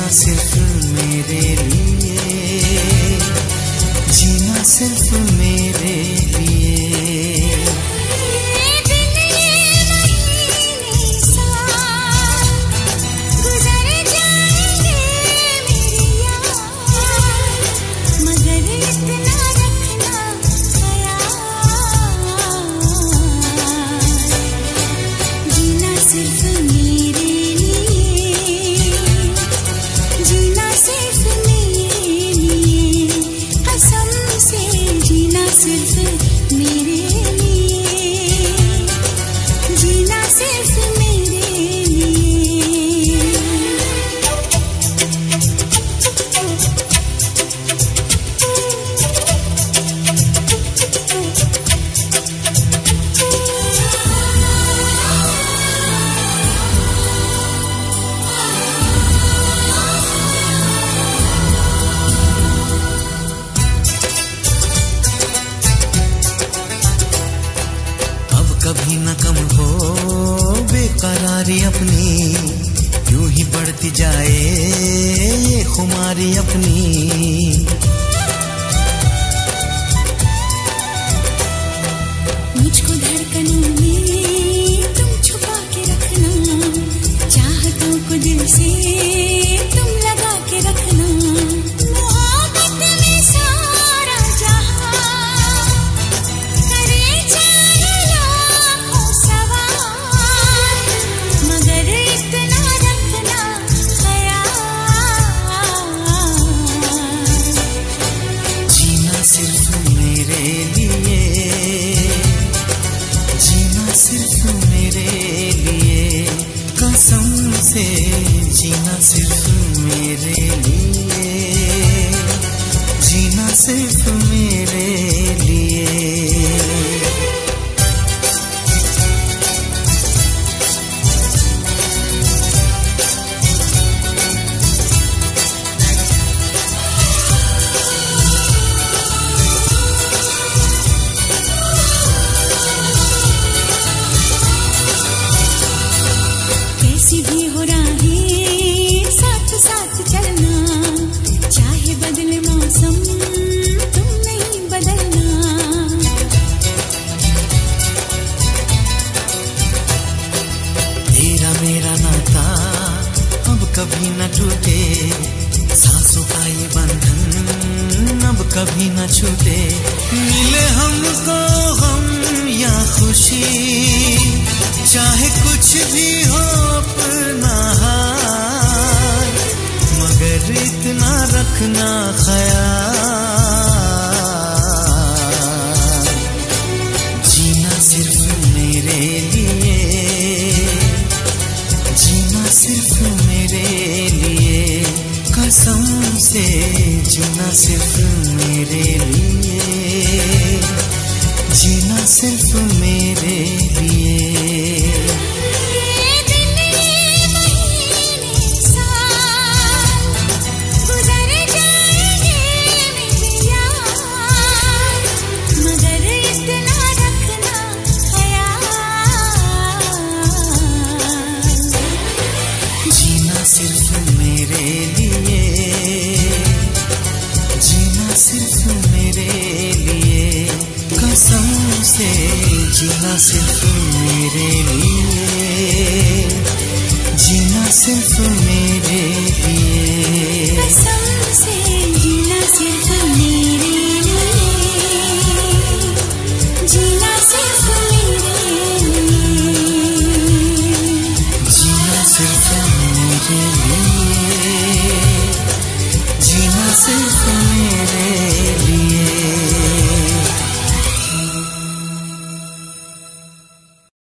जीना सिर्फ मेरे लिए, जीना सिर्फ मेरे लिए। कभी न कम हो बेकरारी अपनी, यूं ही बढ़ती जाए ये खुमारी अपनी। मुझको धड़कनों में तुम छुपा के रखना, चाहतों को दिल से तुम लगा के रखना। मोहब्बत में सारा जहां करे चाहे लाखों सवार, मगर इतना रखना ख्याल, जीना सिर्फ मेरे लिए, जीना सिर्फ मेरे लिए, कसम से जीना सिर्फ मेरे लिए, जीना सिर्फ मेरे लिए। कैसी भी हो राहें साथ साथ चलना, चाहे बदले मौसम तुम नहीं बदलना। तेरा मेरा नाता अब कभी न टूटे, सांसों का ये बंधन अब कभी न छूटे। मिले हमको हम या खुशी, चाहे कुछ भी हो अपना हाल, मगर इतना रखना ख्याल, जीना सिर्फ मेरे लिए, जीना सिर्फ मेरे लिए, कसम से जीना सिर्फ मेरे लिए, जीना सिर्फ मेरे लिए। सिर्फ मेरे लिए, जीना सिर्फ मेरे लिए, कसम से जीना सिर्फ मेरे लिए, जीना सिर्फ मेरे लिए, कसम से जीना सिर्फ मेरे लिए, जीना सिर्फ मेरे लिए, जीना सिर्फ मेरे लिए, जीना सिर्फ